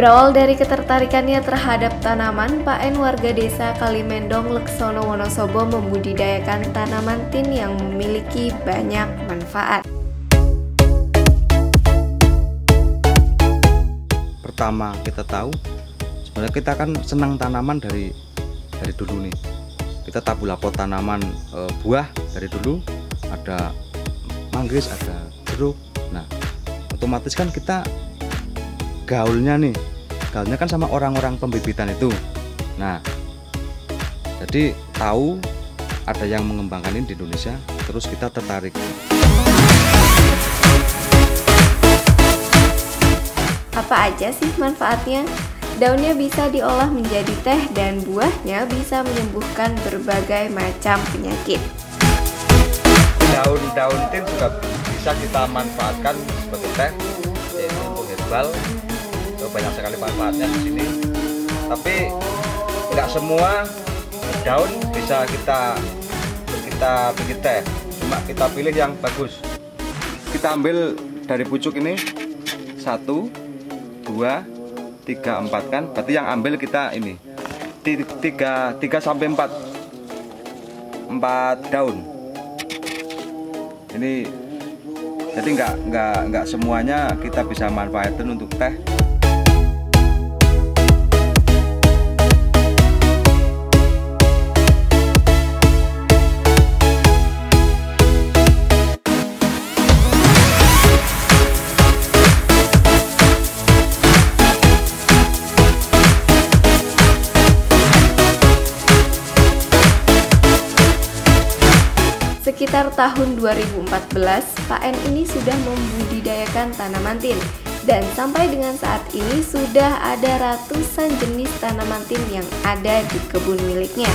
Berawal dari ketertarikannya terhadap tanaman, Pak En warga desa Kalimendong, Leksono, Wonosobo membudidayakan tanaman tin yang memiliki banyak manfaat. Pertama kita tahu, sebenarnya kita kan senang tanaman dari dulu nih. Kita tabulapot tanaman buah dari dulu, ada manggis, ada jeruk. Nah, otomatis kan kita gaulnya kan sama orang-orang pembibitan itu. Nah, jadi tahu ada yang mengembangkan ini di Indonesia, terus kita tertarik. Apa aja sih manfaatnya? Daunnya bisa diolah menjadi teh dan buahnya bisa menyembuhkan berbagai macam penyakit. Daun-daun tin juga bisa kita manfaatkan sebagai teh, yaitu untuk herbal. Banyak sekali manfaatnya di sini. Tapi nggak semua daun bisa kita bikin teh. Cuma kita pilih yang bagus. Kita ambil dari pucuk ini 1, 2, 3, 4 kan. Berarti yang ambil kita ini 3 sampai 4 daun. Ini jadi nggak semuanya kita bisa manfaatkan untuk teh. Sekitar tahun 2014, Pak En ini sudah membudidayakan tanaman tin. Dan sampai dengan saat ini sudah ada ratusan jenis tanaman tin yang ada di kebun miliknya.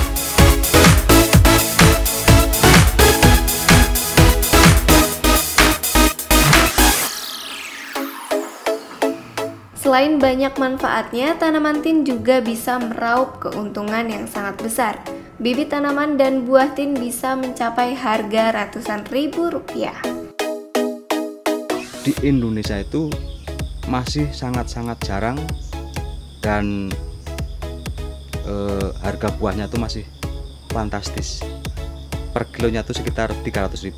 Selain banyak manfaatnya, tanaman tin juga bisa meraup keuntungan yang sangat besar. Bibit tanaman dan buah tin bisa mencapai harga ratusan ribu rupiah. Di Indonesia itu masih sangat-sangat jarang dan harga buahnya itu masih fantastis. Per kilonya itu sekitar 300.000.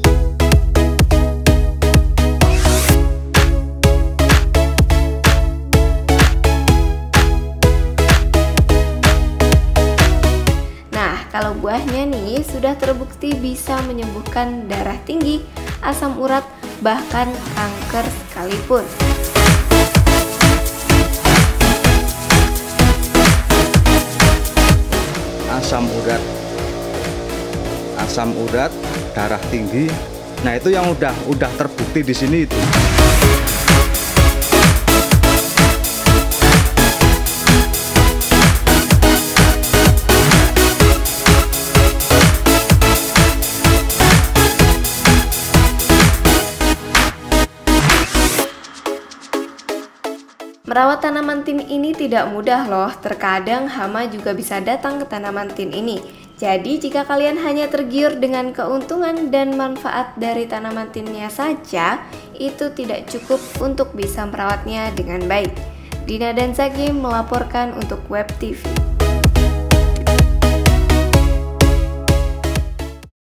Kalau buahnya nih sudah terbukti bisa menyembuhkan darah tinggi, asam urat, bahkan kanker sekalipun. Asam urat, darah tinggi. Nah, itu yang udah terbukti di sini itu. Merawat tanaman tin ini tidak mudah loh, terkadang hama juga bisa datang ke tanaman tin ini. Jadi jika kalian hanya tergiur dengan keuntungan dan manfaat dari tanaman tinnya saja, itu tidak cukup untuk bisa merawatnya dengan baik. Dina dan Zaki melaporkan untuk Web TV.